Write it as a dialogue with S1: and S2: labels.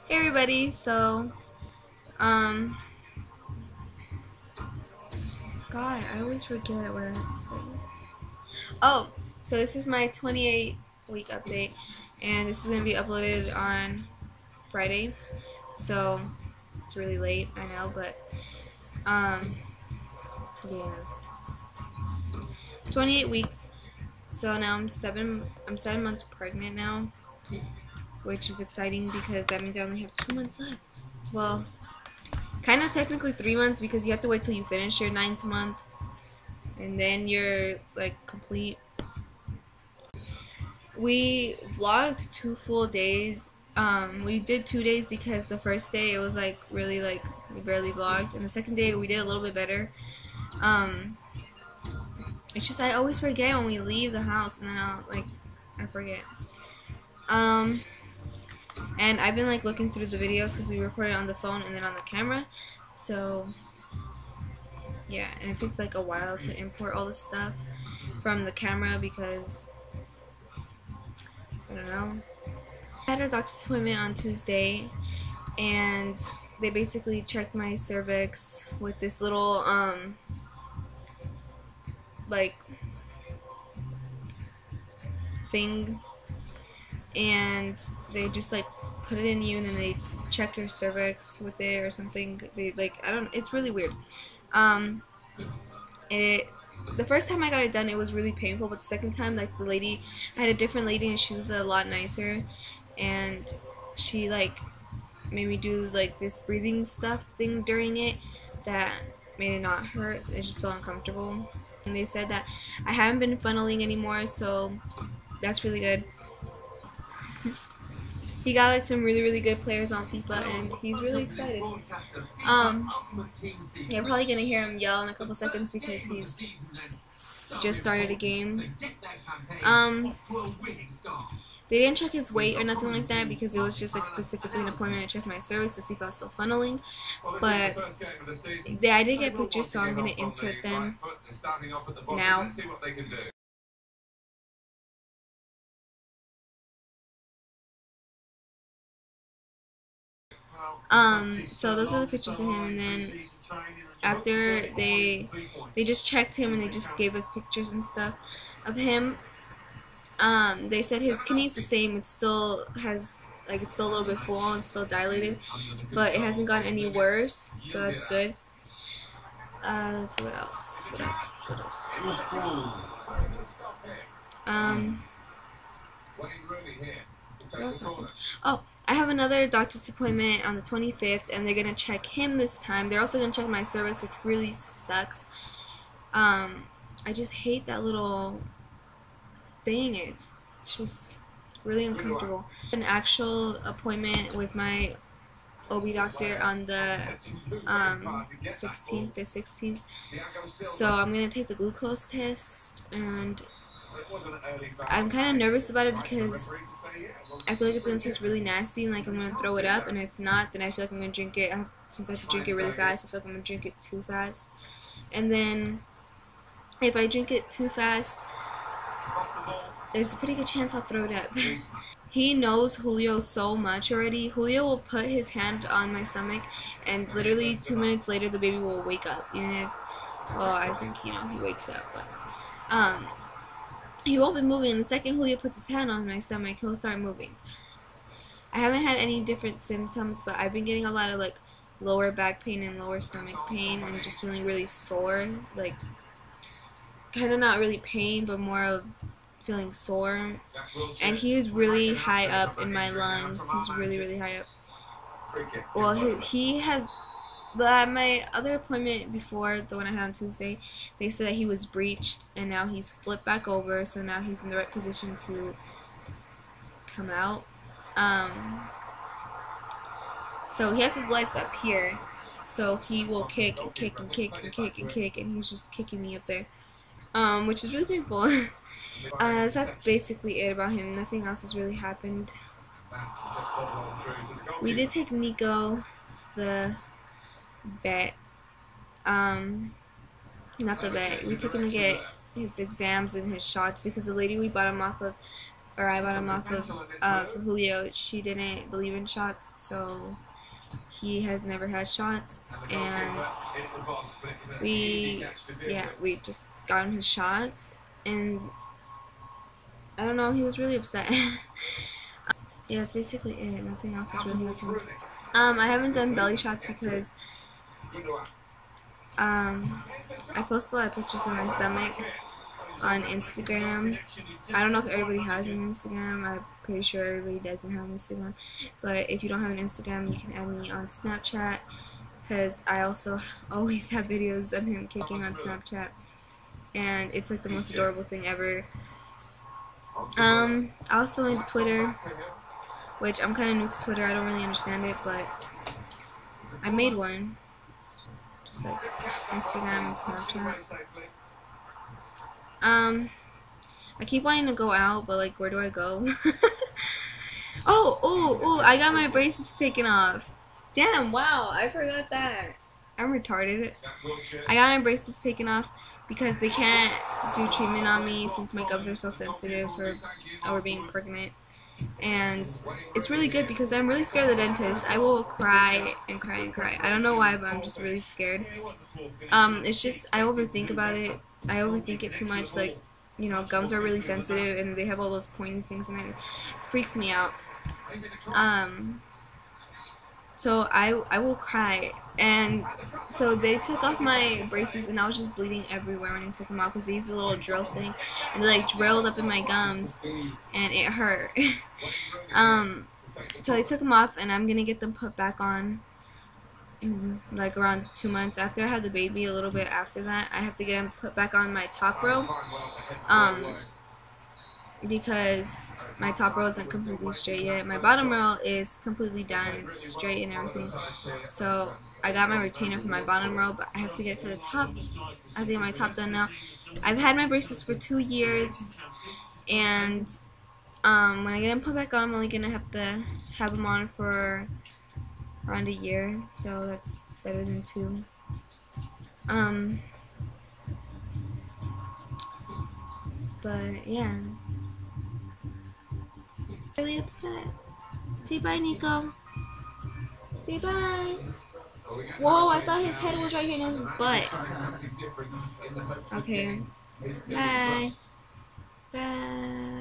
S1: Hey everybody, um, God, I always forget what I have to say. Oh, so this is my 28-week update, and this is going to be uploaded on Friday, so it's really late, I know, but, yeah. 28 weeks, so now I'm 7 months pregnant now, which is exciting because that means I only have 2 months left. Well, kind of technically 3 months because you have to wait till you finish your 9th month and then you're like complete. We vlogged 2 full days. We did 2 days because the first day it was like really like we barely vlogged, and the second day we did a little bit better. Um, it's just I always forget when we leave the house, and then I forget. Um, and I've been like looking through the videos because we recorded on the phone and then on the camera, so yeah, and it takes like a while to import all the stuff from the camera because I don't know. I had a doctor's appointment on Tuesday, and they basically checked my cervix with this little like thing, and they just like put it in you and then they check your cervix with it or something. They like I don't, it's really weird. um it the first time I got it done it was really painful, but the second time, like, the lady, I had a different lady and she was a lot nicer, and she like made me do like this breathing stuff thing during it that made it not hurt. It just felt uncomfortable. And they said that I haven't been funneling anymore, so that's really good. He got like some really good players on FIFA, and he's really excited. You're probably gonna hear him yell in a couple seconds because he's just started a game. They didn't check his weight or nothing like that because it was just like specifically an appointment to check my cervix to see if I was still funneling. But I did get pictures, so I'm gonna insert them now. So those are the pictures of him, and then after they just checked him and they just gave us pictures and stuff of him. They said his kidney's the same. It still has, like, it's still a little bit full and still dilated, but it hasn't gotten any worse, so that's good. Let's see what else. What else happened? Oh, I have another doctor's appointment on the 25th, and they're gonna check him this time. They're also gonna check my cervix, which really sucks. I just hate that little thing. It's just really uncomfortable. An actual appointment with my OB doctor on the 16th. So I'm gonna take the glucose test, and I'm kind of nervous about it because I feel like it's gonna taste really nasty and like I'm gonna throw it up, and if not, then I feel like I'm gonna drink it. Since I have to drink it really fast, I feel like I'm gonna drink it too fast, and then if I drink it too fast, there's a pretty good chance I'll throw it up. He knows Julio so much already. Julio will put his hand on my stomach, and literally 2 minutes later the baby will wake up, even if, well, I think, he wakes up, but he won't be moving. And the second Julio puts his hand on my stomach, he'll start moving. I haven't had any different symptoms, but I've been getting a lot of like lower back pain and lower stomach pain, and just feeling really sore, like kind of not really pain, but more of feeling sore. And he is really high up in my lungs. He's really high up. Well, he has, but at my other appointment before the one I had on Tuesday, they said that he was breached, and now he's flipped back over, so now he's in the right position to come out. So he has his legs up here, so he will kick and kick and kick and kick and kick, and he's just kicking me up there, which is really painful. So that's basically it about him. Nothing else has really happened. We did take Nico to the vet. Not the vet. We took him to get his exams and his shots because the lady we bought him off of or I bought him off of for Julio. She didn't believe in shots, so he has never had shots, and we just got him his shots, and I don't know, he was really upset. Yeah, that's basically it. Nothing else has really happened. I haven't done belly shots because I post a lot of pictures of my stomach on Instagram. I don't know if everybody has an Instagram. I'm pretty sure everybody doesn't have an Instagram. But if you don't have an Instagram, you can add me on Snapchat, because I also always have videos of him kicking on Snapchat, and it's like the most adorable thing ever. I also went to Twitter, which I'm kind of new to Twitter. I don't really understand it, but I made one. Just like Instagram and Snapchat. I keep wanting to go out, but like, where do I go? Oh, I got my braces taken off. Damn, wow, I forgot that. I'm retarded. I got my braces taken off because they can't do treatment on me since my gums are so sensitive for being pregnant. And it's really good because I'm really scared of the dentist. I will cry and cry and cry. I don't know why, but I'm just really scared. It's just, I overthink about it. I overthink it too much. Like, you know, gums are really sensitive, and they have all those pointy things in there. It freaks me out. So I will cry, and so they took off my braces, and I was just bleeding everywhere when they took them off, because they used a little drill thing, and they like drilled up in my gums, and it hurt. So they took them off, and I'm gonna get them put back on in like around 2 months after I have the baby. A little bit after that, I have to get them put back on my top row, because my top row isn't completely straight yet. My bottom row is completely done. It's straight and everything. So I got my retainer for my bottom row, but I have to get it for the top. I have to get my top done now. I've had my braces for 2 years, and when I get them put back on, I'm only gonna have to have them on for around a year. So that's better than 2. But yeah. Really upset. Say bye, Nico. Say bye. Whoa, I thought his head was right here in his butt. Okay. Bye. Bye.